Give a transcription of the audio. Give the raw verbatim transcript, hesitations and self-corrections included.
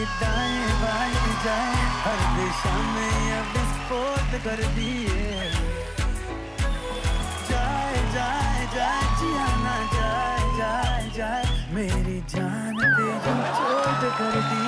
दाएं बाएं जाए, हर दिशा में ये विस्फोट कर दिए। जाए जाए जाए जिया ना जाए जाए जाए, मेरी जान पे जो चोट कर दी।